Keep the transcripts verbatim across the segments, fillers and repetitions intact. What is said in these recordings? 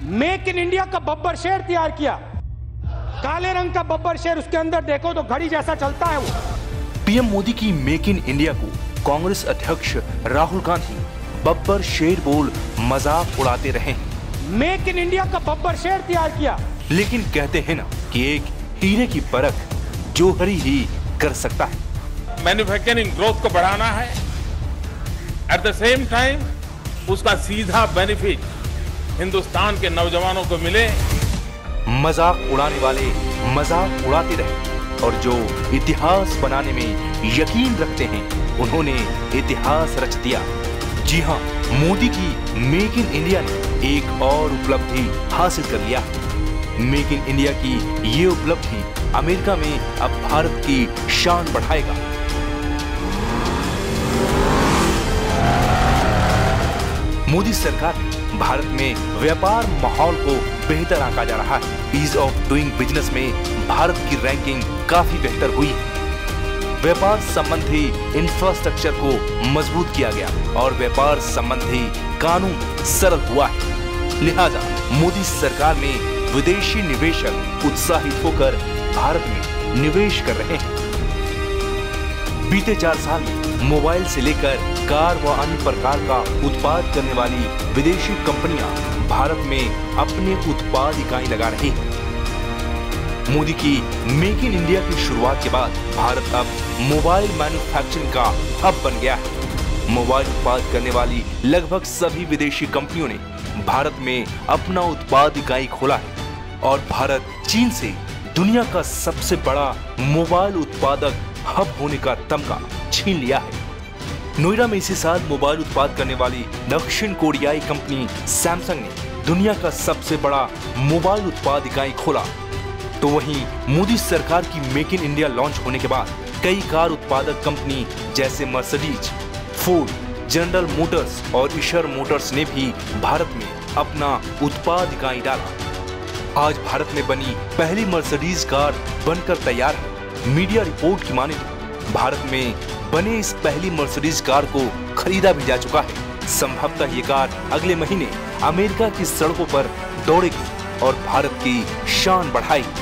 Make in India का बब्बर शेर तैयार किया, काले रंग का बब्बर शेर, उसके अंदर देखो तो घड़ी जैसा चलता है वो। पीएम मोदी की मेक इन इंडिया को कांग्रेस अध्यक्ष राहुल गांधी बब्बर शेर बोल मजाक उड़ाते रहे हैं। मेक इन इंडिया का बब्बर शेर तैयार किया, लेकिन कहते हैं ना कि एक हीरे की परख जौहरी ही कर सकता है। मैन्युफैक्चरिंग ग्रोथ को बढ़ाना है, एट द सेम टाइम उसका सीधा बेनिफिट हिंदुस्तान के नौजवानों को मिले। मजाक उड़ाने वाले मजाक उड़ाते रहे और जो इतिहास बनाने में यकीन रखते हैं उन्होंने इतिहास रच दिया। जी हां, मोदी की मेक इन इंडिया ने एक और उपलब्धि हासिल कर लिया। मेक इन इंडिया की ये उपलब्धि अमेरिका में अब भारत की शान बढ़ाएगा। मोदी सरकार ने भारत में व्यापार माहौल को बेहतर आंका जा रहा है। ईज ऑफ डूइंग बिजनेस में भारत की रैंकिंग काफी बेहतर हुई है। व्यापार संबंधी इंफ्रास्ट्रक्चर को मजबूत किया गया और व्यापार संबंधी कानून सरल हुआ है। लिहाजा मोदी सरकार में विदेशी निवेशक उत्साहित होकर भारत में निवेश कर रहे हैं। बीते चार साल में मोबाइल से लेकर कार व अन्य प्रकार का उत्पाद करने वाली विदेशी कंपनियां भारत में अपने उत्पाद इकाई लगा रही हैं। मोदी की मेक इन इंडिया की शुरुआत के बाद भारत अब मोबाइल मैन्युफैक्चरिंग का हब बन गया है। मोबाइल उत्पाद करने वाली लगभग सभी विदेशी कंपनियों ने भारत में अपना उत्पाद इकाई खोला है और भारत चीन से दुनिया का सबसे बड़ा मोबाइल उत्पादक हब होने का तमगा छीन लिया है। नोएडा में इसी साल मोबाइल उत्पाद करने वाली दक्षिण कोरियाई कंपनी सैमसंग ने दुनिया का सबसे बड़ा मोबाइल उत्पाद इकाई खोला। तो वहीं मोदी सरकार की मेक इन इंडिया लॉन्च होने के बाद कई कार उत्पादक कंपनी जैसे मर्सिडीज, फोर्ड, जनरल मोटर्स और ईशर मोटर्स ने भी भारत में अपना उत्पाद इकाई डाला। आज भारत में बनी पहली मर्सिडीज कार बनकर तैयार है। मीडिया रिपोर्ट की माने तो भारत में बने इस पहली मर्सिडीज कार को खरीदा भी जा चुका है। संभवतः ये कार अगले महीने अमेरिका की सड़कों पर दौड़ेगी और भारत की शान बढ़ाएगी।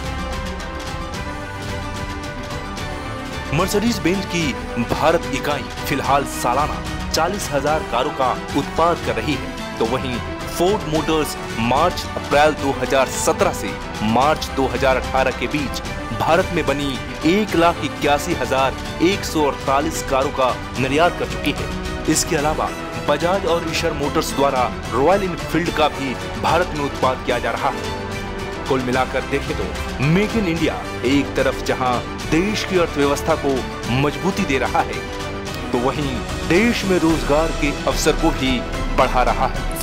मर्सिडीज बेंज की भारत इकाई फिलहाल सालाना चालीस हजार कारों का उत्पाद कर रही है। तो वहीं फोर्ड मोटर्स मार्च अप्रैल दो हज़ार सत्रह से मार्च दो हज़ार अठारह के बीच भारत में बनी एक लाख इक्यासी हजार एक सौ अड़तालीस कारों का निर्यात कर चुकी है। इसके अलावा बजाज और ईशर मोटर्स द्वारा रॉयल एनफील्ड का भी भारत में उत्पाद किया जा रहा है। कुल मिलाकर देखें तो मेक इन इंडिया एक तरफ जहां देश की अर्थव्यवस्था को मजबूती दे रहा है तो वहीं देश में रोजगार के अवसर को भी बढ़ा रहा है।